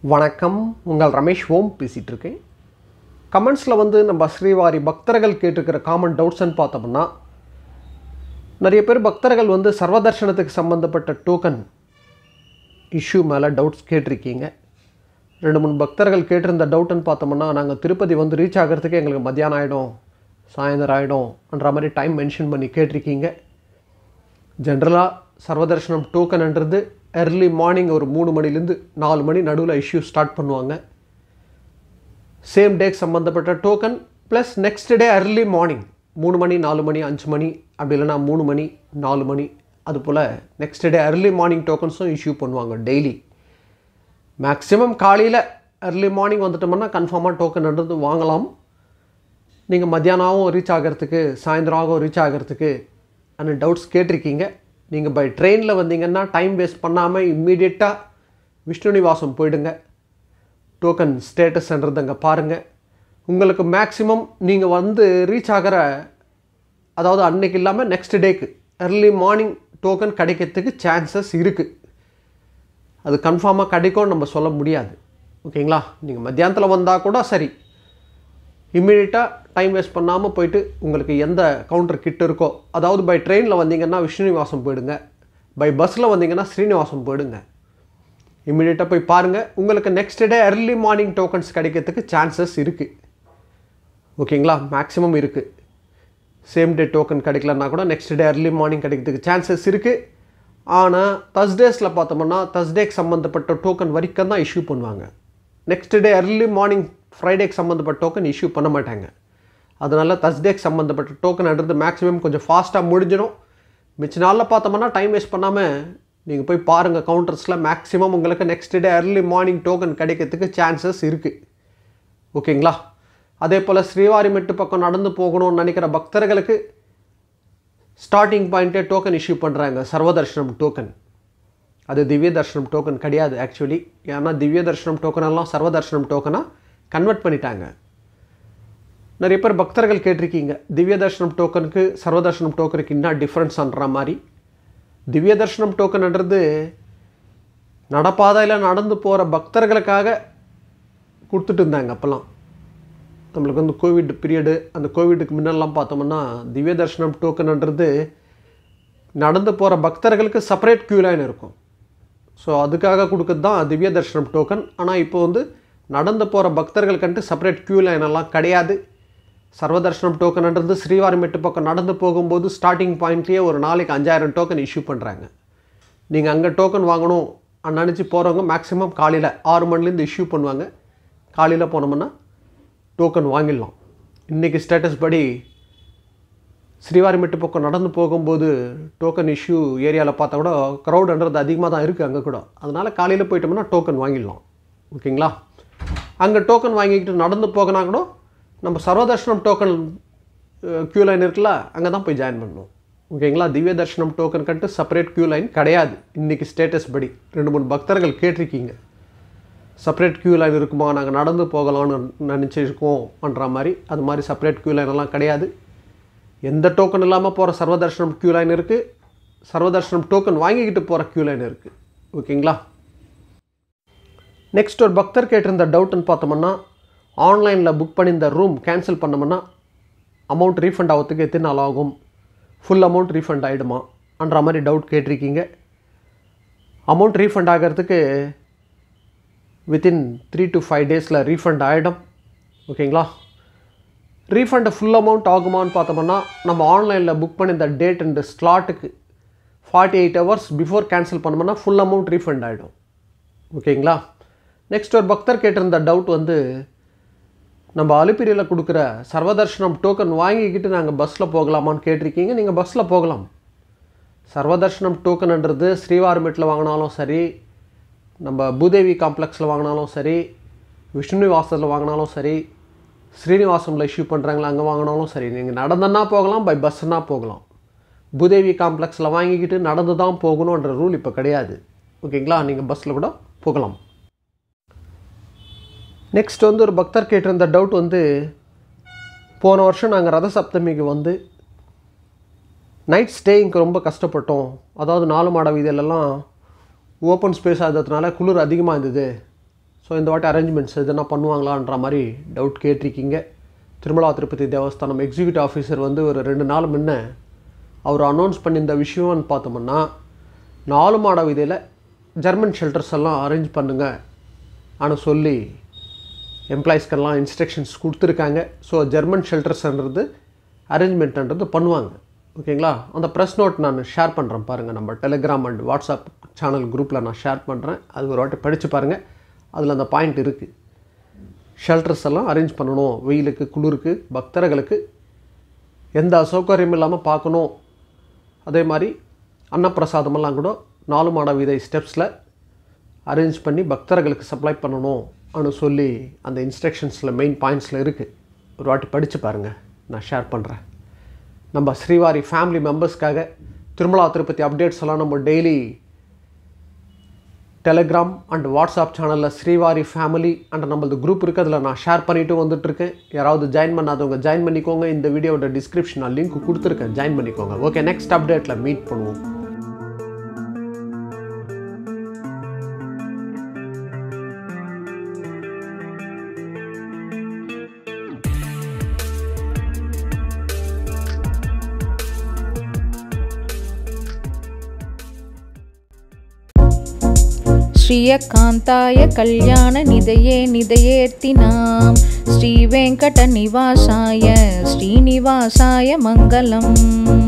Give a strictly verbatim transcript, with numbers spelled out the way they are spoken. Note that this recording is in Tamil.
வணக்கம், உங்கள் ரமேஷ் ஓம் பேசிகிட்டு இருக்கேன். கமெண்ட்ஸில் வந்து நம்ம ஸ்ரீவாரி பக்தர்கள் கேட்டிருக்கிற காமன் டவுட்ஸ்ன்னு பார்த்தோம்னா, நிறைய பேர் பக்தர்கள் வந்து சர்வதர்ஷனத்துக்கு சம்மந்தப்பட்ட டோக்கன் இஷ்யூ மேலே டவுட்ஸ் கேட்டிருக்கீங்க. ரெண்டு மூணு பக்தர்கள் கேட்டிருந்த டவுட்டுன்னு பார்த்தோம்னா, நாங்கள் திருப்பதி வந்து ரீச் ஆகிறதுக்கு எங்களுக்கு மத்தியானம் ஆகிடும், சாயந்தரம் ஆகிடும்ன்ற மாதிரி டைம் மென்ஷன் பண்ணி கேட்டிருக்கீங்க. ஜென்ரலாக சர்வதர்ஷனம் டோக்கன்ன்றது எர்லி மார்னிங் ஒரு மூணு மணிலேருந்து நாலு மணி நடுவில் இஷ்யூ ஸ்டார்ட் பண்ணுவாங்க. சேம் டேக்கு சம்மந்தப்பட்ட token plus next day early morning மூணு மணி நாலு மணி அஞ்சு மணி அப்படி இல்லைனா மூணு மணி நாலு மணி அதுபோல் நெக்ஸ்ட் டே அர்லி மார்னிங் டோக்கன்ஸும் இஷ்யூ பண்ணுவாங்க டெய்லி. மேக்ஸிமம் காலையில் அர்லி மார்னிங் வந்துட்டோம்னா கன்ஃபார்மாக டோக்கன்ன்றது வாங்கலாம். நீங்கள் மத்தியானமும் ரீச் ஆகிறதுக்கு சாயந்தரம் ரீச் ஆகிறதுக்கு அந்த டவுட்ஸ் கேட்டிருக்கீங்க. நீங்கள் பை ட்ரெயினில் வந்தீங்கன்னா டைம் வேஸ்ட் பண்ணாமல் இம்மீடியட்டாக விஷ்ணு நிவாசம் போயிடுங்க. டோக்கன் ஸ்டேட்டஸ்ன்றது அங்கே பாருங்கள். உங்களுக்கு மேக்ஸிமம் நீங்கள் வந்து ரீச் ஆகிற, அதாவது அன்றைக்கி இல்லாமல் நெக்ஸ்ட் டேக்கு எர்லி மார்னிங் டோக்கன் கிடைக்கிறதுக்கு சான்சஸ் இருக்குது. அது கன்ஃபார்மாக கிடைக்கும்னு நம்ம சொல்ல முடியாது. ஓகேங்களா? நீங்கள் மத்தியானத்தில் வந்தால் கூட சரி, இம்மீடியட்டாக டைம் வேஸ்ட் பண்ணாமல் போயிட்டு உங்களுக்கு எந்த கவுண்டர் கிட்ட இருக்கோ, அதாவது பை ட்ரெயினில் வந்தீங்கன்னா விஷ்ணுநிவாசம் போயிடுங்க, பை பஸ்ஸில் வந்தீங்கன்னா ஸ்ரீனிவாசம் போயிடுங்க. இம்மீடியட்டாக போய் பாருங்கள். உங்களுக்கு next day early morning tokens கிடைக்கிறதுக்கு சான்சஸ் இருக்குது. ஓகேங்களா? மேக்ஸிமம் இருக்குது. சேம் டே டோக்கன் கிடைக்கலன்னா கூட நெக்ஸ்ட் டே அர்லி மார்னிங் கிடைக்கிறதுக்கு சான்சஸ் இருக்குது. ஆனால் தர்ஸ்டேஸில் பார்த்தோம்னா தர்ஸ்டேக்கு சம்மந்தப்பட்ட டோக்கன் வரைக்கும் தான் இஷ்யூ பண்ணுவாங்க. நெக்ஸ்ட் டே அர்லி மார்னிங் ஃப்ரைடேக்கு சம்மந்தப்பட்ட டோக்கன் இஷ்யூ பண்ண மாட்டாங்க. அதனால் தர்ஸ்டேக்கு சம்மந்தப்பட்ட டோக்கன்ன்றது மேக்ஸிமம் கொஞ்சம் ஃபாஸ்ட்டாக முடிஞ்சிடும். மிச்ச நாளில் பார்த்தோம்னா டைம் வேஸ்ட் பண்ணாமல் நீங்கள் போய் பாருங்கள். கவுண்டர்ஸில் மேக்ஸிமம் உங்களுக்கு next day early morning token கிடைக்கிறதுக்கு சான்சஸ் இருக்குது. ஓகேங்களா? அதே போல் ஸ்ரீவாரிமெட்டு பக்கம் நடந்து போகணும்னு நினைக்கிற பக்தர்களுக்கு ஸ்டார்டிங் பாயிண்ட்டே டோக்கன் இஷ்யூ பண்ணுறாங்க, சர்வதர்ஷனம் டோக்கன். அது திவ்ய தர்ஷனம் டோக்கன் கிடையாது ஆக்சுவலி. ஏன்னா திவ்ய தர்ஷனம் டோக்கனெல்லாம் சர்வதர்ஷனம் டோக்கனாக கன்வெர்ட் பண்ணிட்டாங்க. நிறைய பேர் பக்தர்கள் கேட்டிருக்கீங்க, திவ்ய தர்ஷனம் டோக்கனுக்கு சர்வதர்ஷனம் டோக்கனுக்கு என்ன டிஃப்ரென்ஸ்ன்ற மாதிரி. திவ்ய தர்ஷனம் டோக்கன்ன்றது நடப்பாதையில் நடந்து போகிற பக்தர்களுக்காக கொடுத்துட்டு இருந்தாங்க அப்போல்லாம். நம்மளுக்கு வந்து கோவிட் பீரியடு, அந்த கோவிடுக்கு முன்னெல்லாம் பார்த்தோம்னா திவ்ய தர்ஷனம் டோக்கன்ன்றது நடந்து போகிற பக்தர்களுக்கு செப்பரேட் க்யூ லைன் இருக்கும். ஸோ அதுக்காக கொடுக்குறது தான் திவ்ய தர்ஷனம் டோக்கன். ஆனால் இப்போ வந்து நடந்து போகிற பக்தர்களுக்குன்ட்டு செப்பரேட் க்யூ லைனெல்லாம் கிடையாது. சர்வதர்ஷனம் டோக்கன்ன்றது ஸ்ரீவாரிமெட்டு பக்கம் நடந்து போகும்போது ஸ்டார்டிங் பாயிண்ட்லேயே ஒரு நாளைக்கு அஞ்சாயிரம் டோக்கன் இஷ்யூ பண்ணுறாங்க. நீங்கள் அங்கே டோக்கன் வாங்கணும் நினச்சி போகிறவங்க மேக்ஸிமம் காலையில் ஆறு மணிலேருந்து இஷ்யூ பண்ணுவாங்க. காலையில் போனோம்னா டோக்கன் வாங்கிடலாம். இன்றைக்கி ஸ்டேட்டஸ் படி ஸ்ரீவாரிமெட்டு பக்கம் நடந்து போகும்போது டோக்கன் இஷ்யூ ஏரியாவில் பார்த்தா கூட க்ரௌடுன்றது அதிகமாக தான் இருக்குது அங்கே கூட. அதனால் காலையில் போயிட்டோம்னா டோக்கன் வாங்கிடலாம். ஓகேங்களா? அங்கே டோக்கன் வாங்கிக்கிட்டு நடந்து போகனா கூட நம்ம சர்வதர்ஷனம் டோக்கன் க்யூ லைன் இருக்குல்ல, அங்கே தான் போய் ஜாயின் பண்ணணும். ஓகேங்களா? திவ்ய தர்ஷனம் டோக்கன் கட்டு செப்பரேட் க்யூ லைன் கிடையாது. இன்றைக்கி ஸ்டேட்டஸ் படி ரெண்டு மூணு பக்தர்கள் கேட்டிருக்கீங்க, செப்பரேட் க்யூ லைன் இருக்குமா, நாங்கள் நடந்து போகலான்னு நினச்சிருக்கோம்ன்ற மாதிரி. அது மாதிரி செப்பரேட் க்யூ லைனெல்லாம் கிடையாது. எந்த டோக்கன் இல்லாமல் போகிற சர்வதர்ஷனம் க்யூ லைன் இருக்குது, சர்வதர்ஷனம் டோக்கன் வாங்கிக்கிட்டு போகிற க்யூ லைன் இருக்குது. ஓகேங்களா? நெக்ஸ்ட் ஒரு பக்தர் கேட்டிருந்த டவுட்டுன்னு பார்த்தோம்னா, ஆன்லைனில் புக் பண்ணியிருந்த ரூம் கேன்சல் பண்ணோம்னா அமௌண்ட் ரீஃபண்ட் ஆகிறதுக்கு எத்தனை நாள் ஆகும், ஃபுல் அமௌண்ட் ரீஃபண்ட் ஆகிடுமா என்ற மாதிரி டவுட் கேட்டிருக்கீங்க. அமௌண்ட் ரீஃபண்ட் ஆகிறதுக்கு வித்தின் த்ரீ டு ஃபைவ் டேஸில் ரீஃபண்ட் ஆகிடும். ஓகேங்களா? ரீஃபண்ட் ஃபுல் அமௌண்ட் ஆகுமான்னு பார்த்தோம்னா, நம்ம ஆன்லைனில் புக் பண்ணியிருந்த டேட் அண்ட் ஸ்லாட்டுக்கு forty eight hours before cancel பண்ணோம்னா ஃபுல் அமௌண்ட் ரீஃபண்ட் ஆகிடும். ஓகேங்களா? நெக்ஸ்ட் ஒரு பக்தர் கேட்டிருந்த டவுட் வந்து, நம்ம அலுப்பிரியில் கொடுக்குற சர்வதர்ஷனம் டோக்கன் வாங்கிக்கிட்டு நாங்கள் பஸ்ஸில் போகலாமான்னு கேட்டிருக்கீங்க. நீங்கள் பஸ்ஸில் போகலாம். சர்வதர்ஷனம் டோக்கன்ன்றது ஸ்ரீவாரிமெட்டில் வாங்கினாலும் சரி, நம்ம பூதேவி காம்ப்ளெக்ஸில் வாங்கினாலும் சரி, விஷ்ணுநிவாசத்தில் வாங்கினாலும் சரி, ஸ்ரீனிவாசமில் இஷ்யூ பண்ணுறாங்களா அங்கே வாங்கினாலும் சரி, நீங்கள் நடந்தன்னா போகலாம், பை பஸ்ஸுன்னா போகலாம். பூதேவி காம்ப்ளெக்ஸில் வாங்கிக்கிட்டு நடந்து தான் போகணுன்ற ரூல் இப்போ கிடையாது. ஓகேங்களா? நீங்கள் பஸ்ஸில் கூட போகலாம். நெக்ஸ்ட் வந்து ஒரு பக்தர் கேட்டிருந்த டவுட் வந்து, போன வருஷம் நாங்கள் ரத சப்தமிக்கு வந்து நைட் ஸ்டேயிங்க்கு ரொம்ப கஷ்டப்பட்டோம். அதாவது நாலு மாட வீதியிலலாம் ஓப்பன் ஸ்பேஸ் ஆகிறதுனால குளிர் அதிகமாக இருந்தது. ஸோ இந்த வாட்டி அரேஞ்ச்மெண்ட்ஸ் எதுனா பண்ணுவாங்களான்ற மாதிரி டவுட் கேட்டிருக்கீங்க. திருமலா திருப்பதி தேவஸ்தானம் எக்ஸிக்யூட்டிவ் ஆஃபீஸர் வந்து ஒரு ரெண்டு நாள் முன்ன அவர் அனௌன்ஸ் பண்ணியிருந்த விஷயம்னு பார்த்தோம்னா, நாலு மாட வீதியில் ஜெர்மன் ஷெல்டர்ஸ் எல்லாம் அரேஞ்ச் பண்ணுங்க ஆனால் சொல்லி எம்ப்ளாயீஸ்க்கெல்லாம் இன்ஸ்ட்ரக்ஷன்ஸ் கொடுத்துருக்காங்க. ஸோ ஜெர்மன் ஷெல்டர்ஸ்ன்றது அரேஞ்ச்மெண்ட்ன்றது பண்ணுவாங்க. ஓகேங்களா? அந்த ப்ரெஸ் நோட் நான் ஷேர் பண்ணுறேன் பாருங்கள். நம்ம டெலிகிராம் அண்ட் வாட்ஸ்அப் சேனல் குரூப்பில் நான் ஷேர் பண்ணுறேன். அது ஒரு வாட்டி படித்து பாருங்கள். அதில் அந்த பாயிண்ட் இருக்குது. ஷெல்டர்ஸ் எல்லாம் அரேஞ்ச் பண்ணணும், வெயிலுக்கு குளிருக்கு பக்தர்களுக்கு எந்த அசௌகரியம் இல்லாமல் பார்க்கணும். அதே மாதிரி அன்னப்பிரசாதமெல்லாம் கூட நாலு மாட வீதை ஸ்டெப்ஸில் அரேஞ்ச் பண்ணி பக்தர்களுக்கு சப்ளை பண்ணணும் அப்படின்னு சொல்லி அந்த இன்ஸ்ட்ரக்ஷன்ஸில் மெயின் பாயிண்ட்ஸில் இருக்குது. ஒரு வாட்டி படித்து பாருங்கள், நான் ஷேர் பண்ணுறேன். நம்ம ஸ்ரீவாரி ஃபேமிலி மெம்பர்ஸ்க்காக திருமலா திருப்பதி அப்டேட்ஸ் எல்லாம் நம்ம டெய்லி டெலிகிராம் அண்ட் வாட்ஸ்அப் சேனலில் ஸ்ரீவாரி ஃபேமிலி அண்ட் நம்மளது குரூப் இருக்குது, அதில் நான் ஷேர் பண்ணிவிட்டு வந்துட்டுருக்கேன். யாராவது ஜாயின் பண்ணாதவங்க ஜாயின் பண்ணிக்கோங்க. இந்த வீடியோட டிஸ்கிரிப்ஷன் நான் லிங்க் கொடுத்துருக்கேன், ஜாயின் பண்ணிக்கோங்க. ஓகே, நெக்ஸ்ட் அப்டேட்டில் மீட் பண்ணுவோம். श्रियकान्ताय कल्याण निधये निधयेर्तिनां श्री वेंकट निवासाय श्रीनिवासाय मंगलम्.